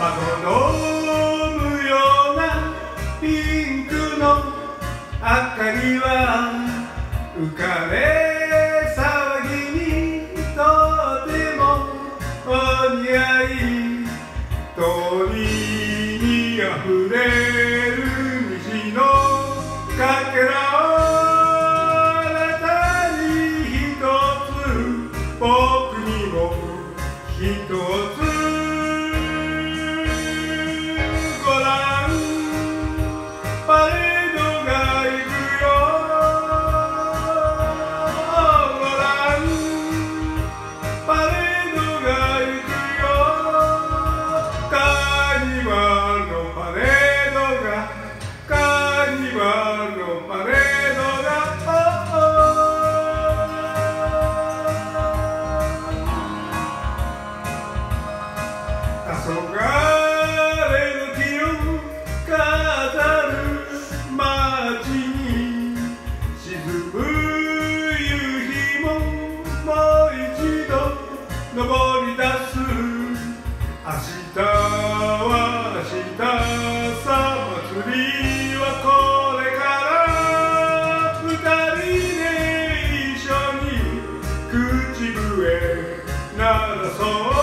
飲むようなピンクの明かりは浮かれ騒ぎにとてもお似合い、鳥にあふれる虹のかけらをあなたに一つ、僕にも一つパレードが行くよ、ご覧パレードが行くよ、カーニバルのパレードが、カーニバルのパレードが、黄昏の木を飾る街に沈む夕日ももう一度昇り出す、明日は明日さ、祭りはこれから二人で一緒に口笛鳴らそう。